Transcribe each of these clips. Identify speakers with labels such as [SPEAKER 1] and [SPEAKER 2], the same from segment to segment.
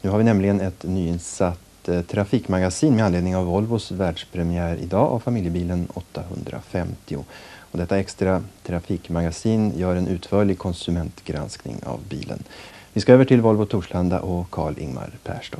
[SPEAKER 1] Nu har vi nämligen ett nyinsatt trafikmagasin med anledning av Volvos världspremiär idag av familjebilen 850. Och detta extra trafikmagasin gör en utförlig konsumentgranskning av bilen. Vi ska över till Volvo Torslanda och Karl-Ingmar Perstad.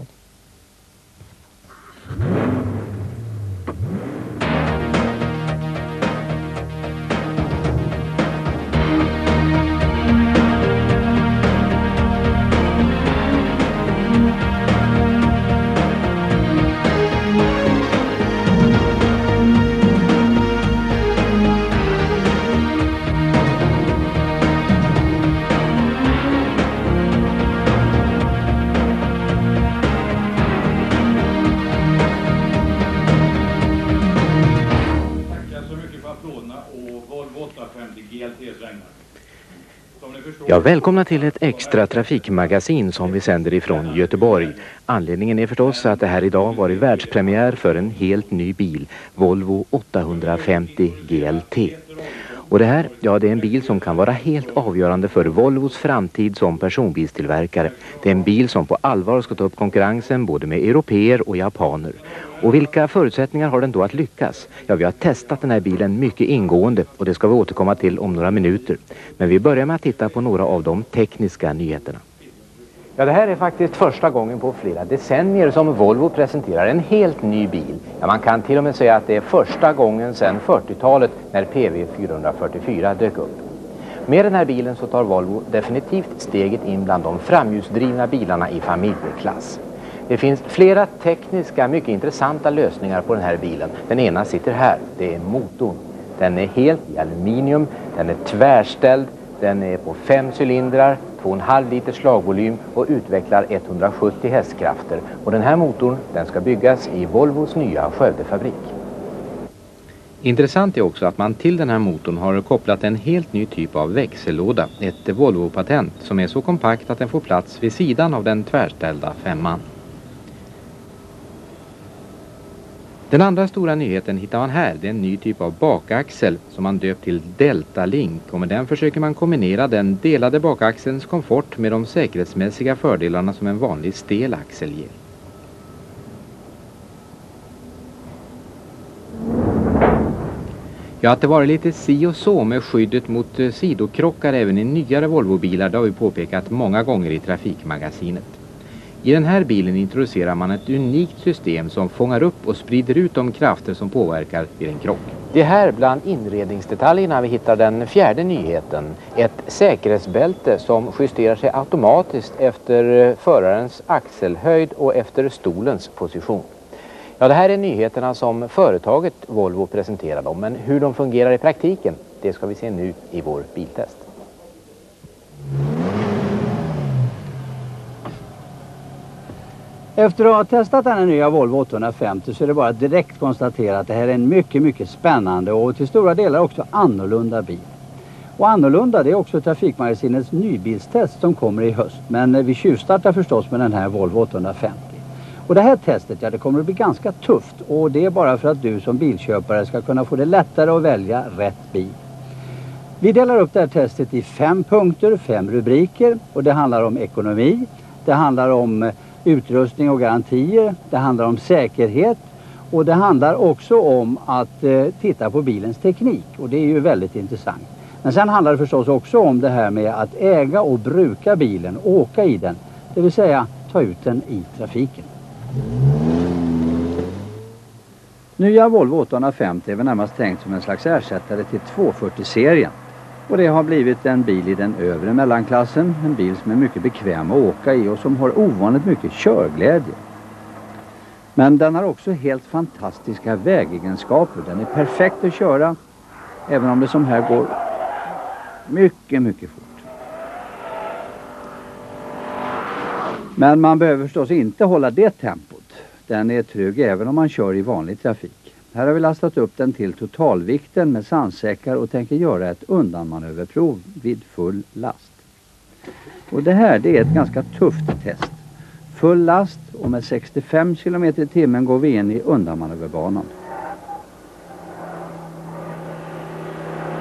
[SPEAKER 2] Ja, välkomna till ett extra trafikmagasin som vi sänder ifrån Göteborg. Anledningen är förstås att det här idag varit världspremiär för en helt ny bil, Volvo 850 GLT. Och det här, ja, det är en bil som kan vara helt avgörande för Volvos framtid som personbilstillverkare. Det är en bil som på allvar ska ta upp konkurrensen både med europeer och japaner. Och vilka förutsättningar har den då att lyckas? Ja, vi har testat den här bilen mycket ingående och det ska vi återkomma till om några minuter. Men vi börjar med att titta på några av de tekniska nyheterna. Ja, det här är faktiskt första gången på flera decennier som Volvo presenterar en helt ny bil. Ja, man kan till och med säga att det är första gången sedan 40-talet när PV 444 dök upp. Med den här bilen så tar Volvo definitivt steget in bland de framhjulsdrivna bilarna i familjeklass. Det finns flera tekniska, mycket intressanta lösningar på den här bilen. Den ena sitter här, det är motorn. Den är helt i aluminium, den är tvärställd, den är på 5 cylindrar, 2,5 liters slagvolym och utvecklar 170 hästkrafter. Och den här motorn, den ska byggas i Volvos nya Skövdefabrik. Intressant är också att man till den här motorn har kopplat en helt ny typ av växellåda, ett Volvo-patent som är så kompakt att den får plats vid sidan av den tvärställda femman. Den andra stora nyheten hittar man här. Det är en ny typ av bakaxel som man döpt till Delta Link. Och med den försöker man kombinera den delade bakaxelns komfort med de säkerhetsmässiga fördelarna som en vanlig stel axel ger. Ja, att det var lite si och så med skyddet mot sidokrockar även i nyare Volvo-bilar, det har vi påpekat många gånger i trafikmagasinet. I den här bilen introducerar man ett unikt system som fångar upp och sprider ut de krafter som påverkar vid en krock. Det är här bland inredningsdetaljerna vi hittar den fjärde nyheten. Ett säkerhetsbälte som justerar sig automatiskt efter förarens axelhöjd och efter stolens position. Ja, det här är nyheterna som företaget Volvo presenterar dem, men hur de fungerar i praktiken, det ska vi se nu i vår biltest.
[SPEAKER 3] Efter att ha testat den nya Volvo 850 så är det bara att direkt konstatera att det här är en mycket spännande och till stora delar också annorlunda bil. Och annorlunda, det är också trafikmagasinets nybilstest som kommer i höst. Men vi tjuvstartar förstås med den här Volvo 850. Och det här testet, ja, det kommer att bli ganska tufft. Och det är bara för att du som bilköpare ska kunna få det lättare att välja rätt bil. Vi delar upp det här testet i 5 punkter, 5 rubriker. Och det handlar om ekonomi, det handlar om utrustning och garantier, det handlar om säkerhet och det handlar också om att titta på bilens teknik, och det är ju väldigt intressant. Men sen handlar det förstås också om det här med att äga och bruka bilen, åka i den, det vill säga ta ut den i trafiken. Nya Volvo 850 är väl närmast tänkt som en slags ersättare till 240-serien. Och det har blivit en bil i den övre mellanklassen, en bil som är mycket bekväm att åka i och som har ovanligt mycket körglädje. Men den har också helt fantastiska vägegenskaper. Den är perfekt att köra, även om det som här går mycket fort. Men man behöver förstås inte hålla det tempot. Den är trygg även om man kör i vanlig trafik. Här har vi lastat upp den till totalvikten med sandsäckar och tänker göra ett undanmanöverprov vid full last. Och det här, det är ett ganska tufft test. Full last och med 65 km i timmen går vi in i undanmanöverbanan.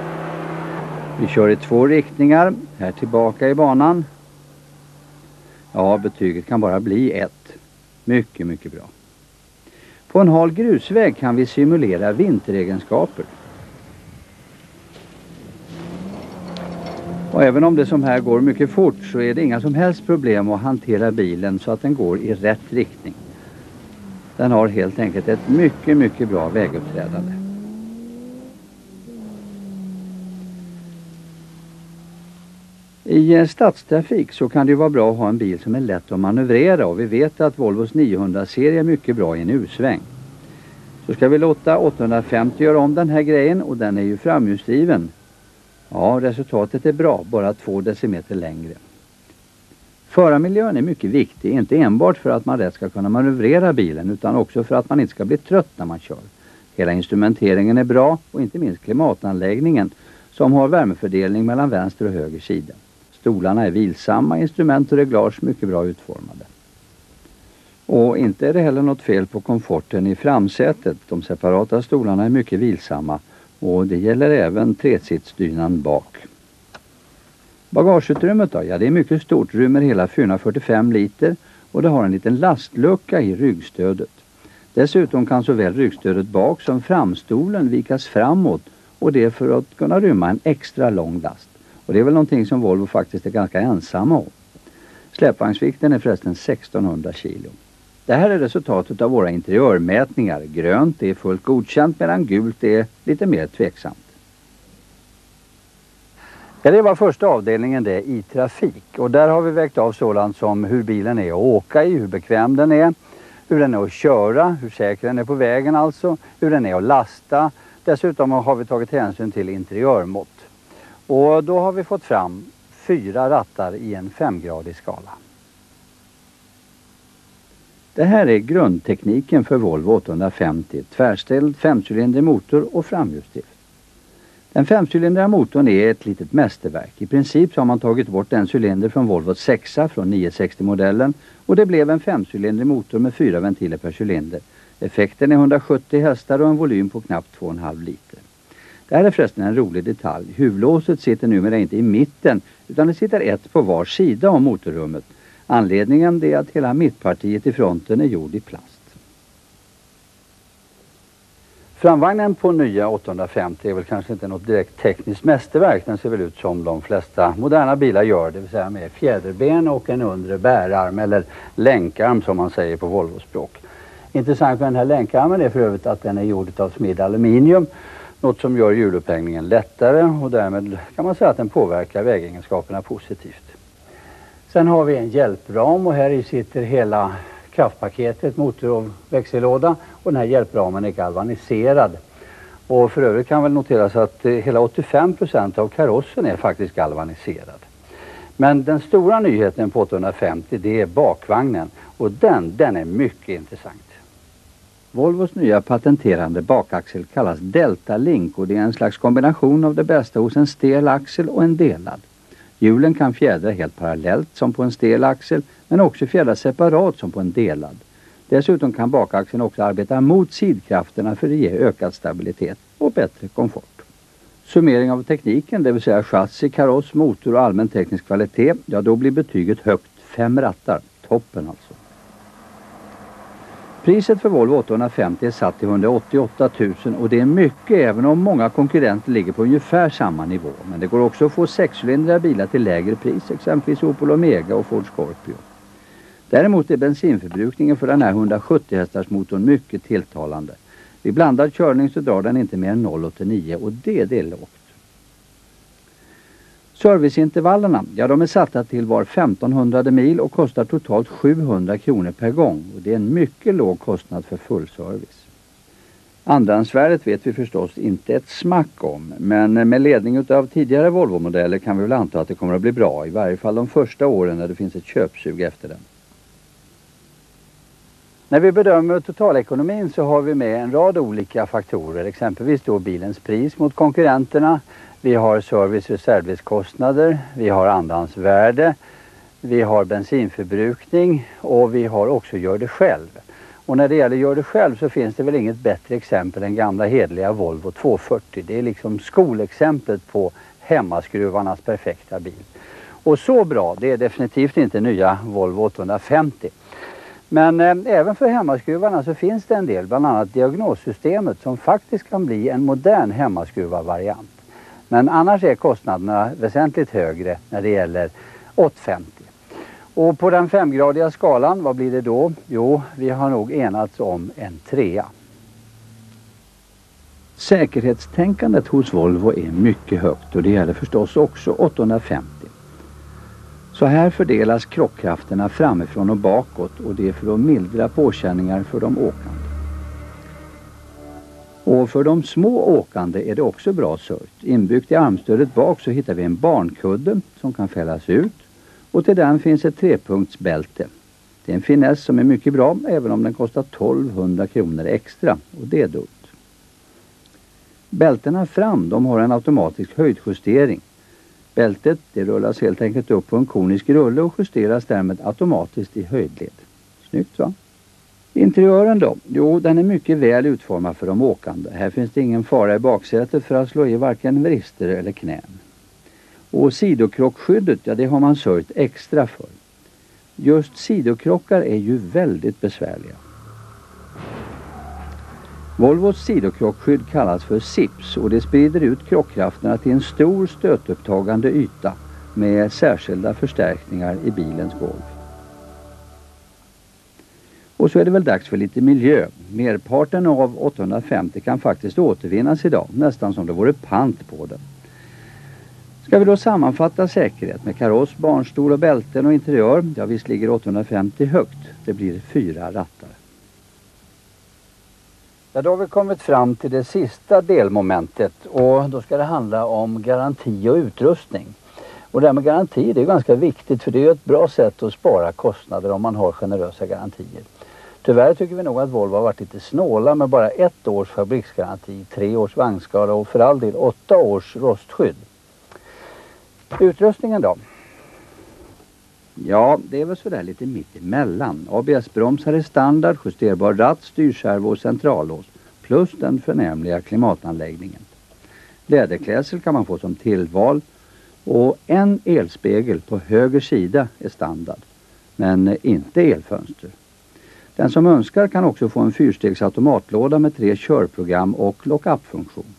[SPEAKER 3] Vi kör i 2 riktningar, här tillbaka i banan. Ja, betyget kan bara bli 1. Mycket, mycket bra. På en hal grusväg kan vi simulera vinteregenskaper. Och även om det som här går mycket fort så är det inga som helst problem att hantera bilen så att den går i rätt riktning. Den har helt enkelt ett mycket, mycket bra väguppträdande. I stadstrafik så kan det ju vara bra att ha en bil som är lätt att manövrera, och vi vet att Volvos 900-serie är mycket bra i en U-sväng. Så ska vi låta 850 göra om den här grejen, och den är ju framhjulsdriven. Ja, resultatet är bra, bara 2 decimeter längre. Förarmiljön är mycket viktig, inte enbart för att man rätt ska kunna manövrera bilen utan också för att man inte ska bli trött när man kör. Hela instrumenteringen är bra, och inte minst klimatanläggningen som har värmefördelning mellan vänster och höger sida. Stolarna är vilsamma, instrument och reglage mycket bra utformade. Och inte är det heller något fel på komforten i framsätet. De separata stolarna är mycket vilsamma, och det gäller även tresitsdynan bak. Bagageutrymmet då? Ja, det är mycket stort, rymmer hela 445 liter och det har en liten lastlucka i ryggstödet. Dessutom kan såväl ryggstödet bak som framstolen vikas framåt, och det för att kunna rymma en extra lång last. Och det är väl någonting som Volvo faktiskt är ganska ensamma om. Släpvagnsvikten är förresten 1600 kilo. Det här är resultatet av våra interiörmätningar. Grönt är fullt godkänt medan gult är lite mer tveksamt. Ja, det var första avdelningen det i trafik, och där har vi vägt av sådant som hur bilen är att åka i, hur bekväm den är, hur den är att köra, hur säker den är på vägen alltså, hur den är att lasta. Dessutom har vi tagit hänsyn till interiörmått. Och då har vi fått fram 4 rattar i en 5-gradig skala. Det här är grundtekniken för Volvo 850, tvärställd 5-cylindrig motor och framhjulsdrift. Den 5-cylindriga motorn är ett litet mästerverk. I princip så har man tagit bort en cylinder från Volvo 6 från 960-modellen, och det blev en 5-cylindrig motor med 4 ventiler per cylinder. Effekten är 170 hästar och en volym på knappt 2,5 liter. Det här är förresten en rolig detalj. Huvudlåset sitter numera inte i mitten utan det sitter ett på var sida om motorrummet. Anledningen är att hela mittpartiet i fronten är gjord i plast. Framvagnen på nya 850 är väl kanske inte något direkt tekniskt mästerverk. Den ser väl ut som de flesta moderna bilar gör, det vill säga med fjäderben och en undre bärarm eller länkarm som man säger på Volvo-språk. Intressant med den här länkarmen är för övrigt att den är gjord av smidd aluminium, något som gör hjulupphängningen lättare, och därmed kan man säga att den påverkar vägegenskaperna positivt. Sen har vi en hjälpram, och här i sitter hela kraftpaketet, motor och växellåda, och den här hjälpramen är galvaniserad. Och för övrigt kan väl noteras att hela 85% av karossen är faktiskt galvaniserad. Men den stora nyheten på 850 det är bakvagnen, och den är mycket intressant. Volvos nya patenterande bakaxel kallas Delta Link, och det är en slags kombination av det bästa hos en stel axel och en delad. Hjulen kan fjädra helt parallellt som på en stel axel, men också fjädra separat som på en delad. Dessutom kan bakaxeln också arbeta mot sidkrafterna för att ge ökad stabilitet och bättre komfort. Summering av tekniken, det vill säga chassi, kaross, motor och allmän teknisk kvalitet, ja då blir betyget högt, 5 rattar, toppen alltså. Priset för Volvo 850 är satt till 188 000, och det är mycket även om många konkurrenter ligger på ungefär samma nivå. Men det går också att få 6-cylindriga bilar till lägre pris, exempelvis Opel Omega och Ford Scorpio. Däremot är bensinförbrukningen för den här 170 hästars motorn mycket tilltalande. Vid blandad körning så drar den inte mer än 0,89, och det är lågt. Serviceintervallerna, ja de är satta till var 1500 mil och kostar totalt 700 kronor per gång, och det är en mycket låg kostnad för full service. Andrahandsvärdet vet vi förstås inte ett smack om, men med ledning av tidigare Volvo-modeller kan vi väl anta att det kommer att bli bra, i varje fall de första åren när det finns ett köpsug efter den. När vi bedömer totalekonomin så har vi med en rad olika faktorer, exempelvis då bilens pris mot konkurrenterna. Vi har service- och reservdelskostnader, vi har andrahandsvärde, vi har bensinförbrukning och vi har också gör det själv. Och när det gäller gör det själv så finns det väl inget bättre exempel än gamla hedliga Volvo 240. Det är liksom skolexemplet på hemmaskruvarnas perfekta bil. Och så bra, det är definitivt inte nya Volvo 850. Men även för hemmaskruvarna så finns det en del, bland annat diagnossystemet som faktiskt kan bli en modern hemmaskruvarvariant. Men annars är kostnaderna väsentligt högre när det gäller 850. Och på den 5-gradiga skalan, vad blir det då? Jo, vi har nog enats om en 3. Säkerhetstänkandet hos Volvo är mycket högt och det gäller förstås också 850. Så här fördelas krockkrafterna framifrån och bakåt och det är för att mildra påkänningar för de åkande. Och för de små åkande är det också bra sörjt. Inbyggt i armstödet bak så hittar vi en barnkudde som kan fällas ut och till den finns ett 3-punktsbälte. Det är en finess som är mycket bra även om den kostar 1200 kronor extra och det är dumt. Bältena fram, de har en automatisk höjdjustering. Bältet det rullas helt enkelt upp på en konisk rulle och justeras därmed automatiskt i höjdled. Snyggt va? Interiören då? Jo, den är mycket väl utformad för de åkande. Här finns det ingen fara i baksätet för att slå i varken vrister eller knän. Och sidokrockskyddet, ja det har man sörjt extra för. Just sidokrockar är ju väldigt besvärliga. Volvos sidokrockskydd kallas för SIPS och det sprider ut krockkrafterna till en stor stötupptagande yta med särskilda förstärkningar i bilens golv. Och så är det väl dags för lite miljö. Merparten av 850 kan faktiskt återvinnas idag, nästan som det vore pant på den. Ska vi då sammanfatta säkerhet med kaross, barnstol och bälten och interiör? Ja, visst ligger 850 högt. Det blir 4 rattar. Ja, då har vi kommit fram till det sista delmomentet och då ska det handla om garanti och utrustning. Och det här med garanti det är ganska viktigt för det är ett bra sätt att spara kostnader om man har generösa garantier. Tyvärr tycker vi nog att Volvo har varit lite snåla med bara 1 års fabriksgaranti, 3 års vagnskada och för all del 8 års rostskydd. Utrustningen då? Ja, det är väl sådär lite mitt emellan. ABS-bromsar är standard, justerbar ratt, styrskärva och centrallås. Plus den förnämliga klimatanläggningen. Läderklädsel kan man få som tillval. Och en elspegel på höger sida är standard. Men inte elfönster. Den som önskar kan också få en 4-stegs automatlåda med 3 körprogram och lock-up-funktion.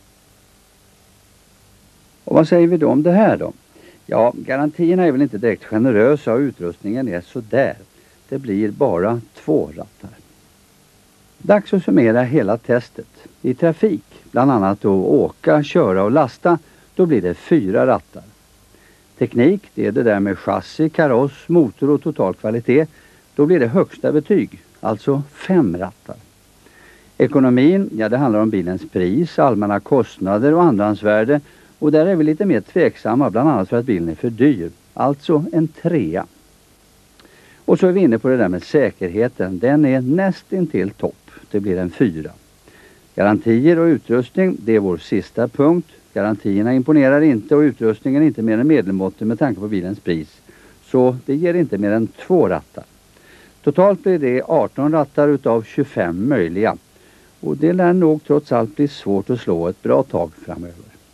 [SPEAKER 3] Och vad säger vi då om det här då? Ja, garantierna är väl inte direkt generösa och utrustningen är så där. Det blir bara 2 rattar. Dags att summera hela testet. I trafik, bland annat då åka, köra och lasta, då blir det 4 rattar. Teknik, det är det där med chassi, kaross, motor och total kvalitet. Då blir det högsta betyg, alltså 5 rattar. Ekonomin, ja det handlar om bilens pris, allmänna kostnader och andrahandsvärde. Och där är vi lite mer tveksamma, bland annat för att bilen är för dyr. Alltså en 3. Och så är vi inne på det där med säkerheten. Den är nästintill topp. Det blir en 4. Garantier och utrustning, det är vår sista punkt. Garantierna imponerar inte och utrustningen inte mer än medelmåttig med tanke på bilens pris. Så det ger inte mer än 2 rattar. Totalt blir det 18 rattar utav 25 möjliga. Och det lär nog trots allt bli svårt att slå ett bra tag framöver.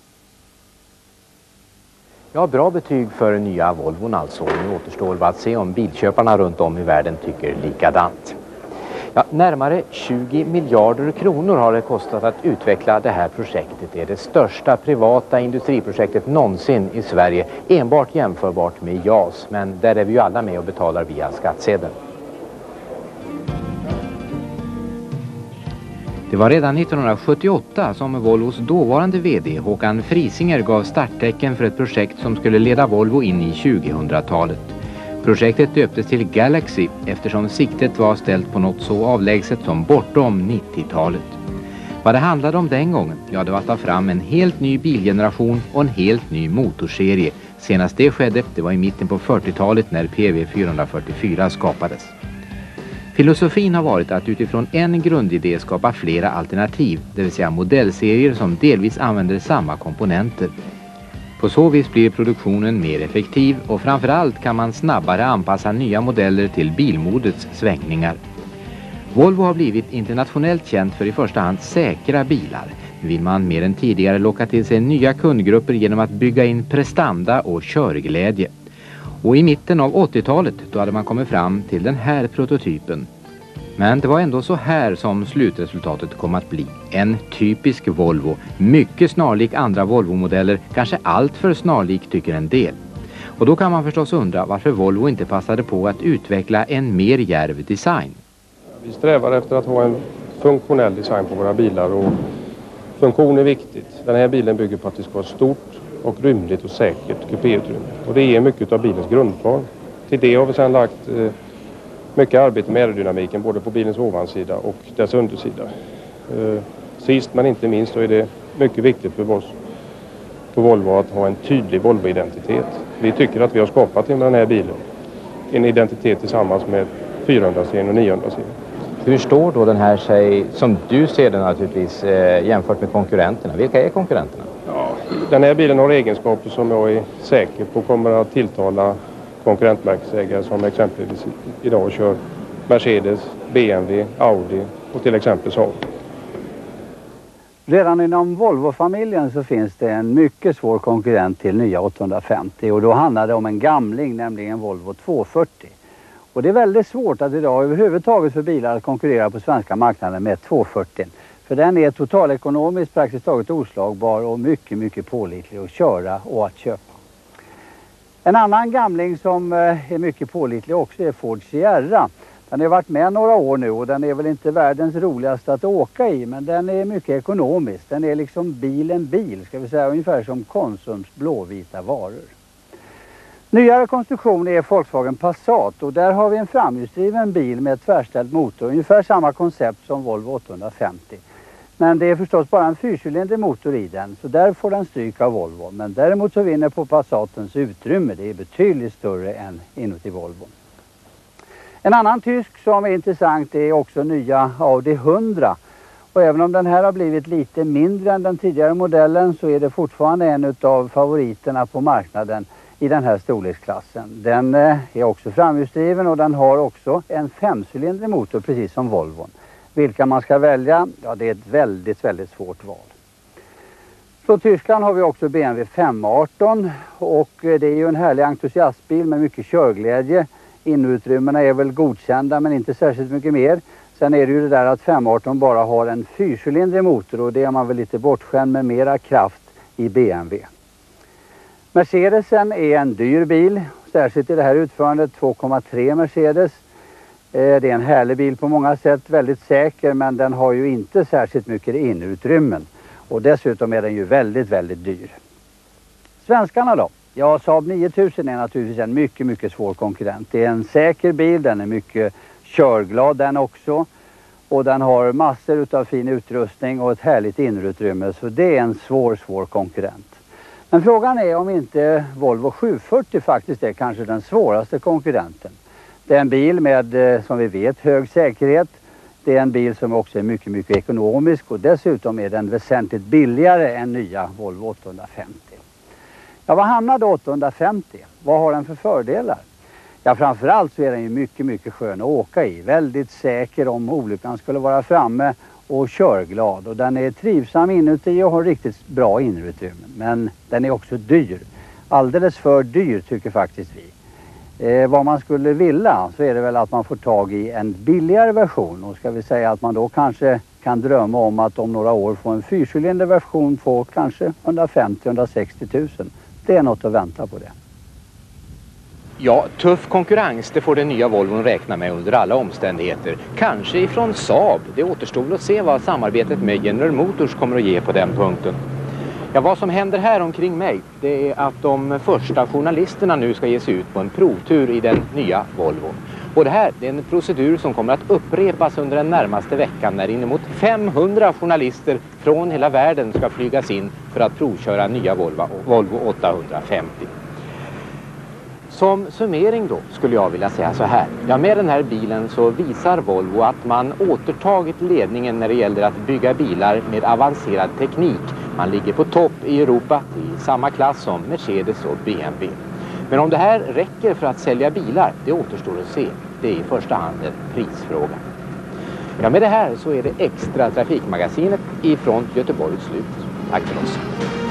[SPEAKER 2] Ja, bra betyg för nya Volvon alltså. Nu återstår att se om bilköparna runt om i världen tycker likadant. Ja, närmare 20 miljarder kronor har det kostat att utveckla det här projektet. Det är det största privata industriprojektet någonsin i Sverige. Enbart jämförbart med JAS. Men där är vi ju alla med och betalar via skattsedeln. Det var redan 1978 som Volvos dåvarande vd Håkan Frisinger gav starttecken för ett projekt som skulle leda Volvo in i 2000-talet. Projektet döptes till Galaxy eftersom siktet var ställt på något så avlägset som bortom 90-talet. Vad det handlade om den gången, ja det var att ta fram en helt ny bilgeneration och en helt ny motorserie. Senast det skedde, det var i mitten på 40-talet när PV 444 skapades. Filosofin har varit att utifrån en grundidé skapa flera alternativ, det vill säga modellserier som delvis använder samma komponenter. På så vis blir produktionen mer effektiv och framförallt kan man snabbare anpassa nya modeller till bilmodets svängningar. Volvo har blivit internationellt känt för i första hand säkra bilar. vill man mer än tidigare locka till sig nya kundgrupper genom att bygga in prestanda och körglädje. Och i mitten av 80-talet då hade man kommit fram till den här prototypen. Men det var ändå så här som slutresultatet kom att bli. En typisk Volvo, mycket snarlik andra Volvo-modeller, kanske allt för snarlik tycker en del. Och då kan man förstås undra varför Volvo inte passade på att utveckla en mer djärv design.
[SPEAKER 4] Vi strävar efter att ha en funktionell design på våra bilar och funktion är viktigt. Den här bilen bygger på att det ska vara stort och rymligt och säkert kupéutrymme. Och det är mycket av bilens grundform. Till det har vi sedan lagt mycket arbete med aerodynamiken både på bilens ovansida och dess undersida. Sist men inte minst så är det mycket viktigt för oss på Volvo att ha en tydlig Volvo-identitet. Vi tycker att vi har skapat med den här bilen en identitet tillsammans med 400-serien och 900-serien.
[SPEAKER 2] Hur står då den här sig, som du ser den naturligtvis, jämfört med konkurrenterna? Vilka är konkurrenterna?
[SPEAKER 4] Ja, den här bilen har egenskaper som jag är säker på kommer att tilltala konkurrentmärkesägare som exempelvis idag kör Mercedes, BMW, Audi och till exempel Saab.
[SPEAKER 3] Redan inom Volvo-familjen så finns det en mycket svår konkurrent till nya 850 och då handlar det om en gamling, nämligen Volvo 240. Och det är väldigt svårt att idag överhuvudtaget för bilar att konkurrera på svenska marknaden med 240. För den är totalekonomiskt praktiskt taget oslagbar och mycket, mycket pålitlig att köra och att köpa. En annan gamling som är mycket pålitlig också är Ford Sierra. Den har varit med några år nu och den är väl inte världens roligaste att åka i, men den är mycket ekonomisk. Den är liksom bilen bil, ska vi säga, ungefär som Konsums blåvita varor. Nyare konstruktion är Volkswagen Passat och där har vi en framhjulsdriven bil med tvärställd motor, ungefär samma koncept som Volvo 850. Men det är förstås bara en fyrcylindrig motor i den, så där får den stryk av Volvo. Men däremot så vinner på Passatens utrymme, det är betydligt större än inuti Volvo. En annan tysk som är intressant är också nya Audi 100. Och även om den här har blivit lite mindre än den tidigare modellen så är det fortfarande en av favoriterna på marknaden i den här storleksklassen. Den är också framhjulsdriven och den har också en 5-cylindrig motor precis som Volvon. Vilka man ska välja, ja det är ett väldigt, väldigt svårt val. Från Tyskland har vi också BMW 518 och det är ju en härlig entusiastbil med mycket körglädje. Inutrymmena är väl godkända men inte särskilt mycket mer. Sen är det ju det där att 518 bara har en 4-cylindrig motor och det är man väl lite bortskämd med mera kraft i BMW. Mercedesen är en dyr bil, särskilt i det här utförandet 2,3 Mercedes. Det är en härlig bil på många sätt, väldigt säker men den har ju inte särskilt mycket inutrymmen. Och dessutom är den ju väldigt, väldigt dyr. Svenskarna då? Ja, Saab 9000 är naturligtvis en mycket, mycket svår konkurrent. Det är en säker bil, den är mycket körglad den också. Och den har massor av fin utrustning och ett härligt innerutrymme. Så det är en svår konkurrent. Men frågan är om inte Volvo 740 faktiskt är kanske den svåraste konkurrenten. Det är en bil med, som vi vet, hög säkerhet. Det är en bil som också är mycket, mycket ekonomisk och dessutom är den väsentligt billigare än nya Volvo 850. Ja, vad hamnar då 850? Vad har den för fördelar? Ja, framförallt så är den ju mycket, mycket skön att åka i. Väldigt säker om olyckan skulle vara framme och körglad. Och den är trivsam inuti och har riktigt bra innerutrymme. Men den är också dyr. Alldeles för dyr tycker faktiskt vi. Vad man skulle vilja så är det väl att man får tag i en billigare version. Och ska vi säga att man då kanske kan drömma om att om några år få en 4-cylindrig version på kanske 150-160 000. Det är något att vänta på det.
[SPEAKER 2] Ja, tuff konkurrens, det får den nya Volvon räkna med under alla omständigheter. Kanske ifrån Saab. Det återstår att se vad samarbetet med General Motors kommer att ge på den punkten. Ja, vad som händer här omkring mig, det är att de första journalisterna nu ska ge sig ut på en provtur i den nya Volvon. Och det här är en procedur som kommer att upprepas under den närmaste veckan när inemot 500 journalister från hela världen ska flygas in för att provköra nya Volvo 850. Som summering då skulle jag vilja säga så här. Ja, med den här bilen så visar Volvo att man återtagit ledningen när det gäller att bygga bilar med avancerad teknik. Man ligger på topp i Europa i samma klass som Mercedes och BMW. Men om det här räcker för att sälja bilar, det återstår att se. Det är i första hand en prisfråga. Ja, med det här så är det extra trafikmagasinet ifrån Göteborg slut. Tack för oss.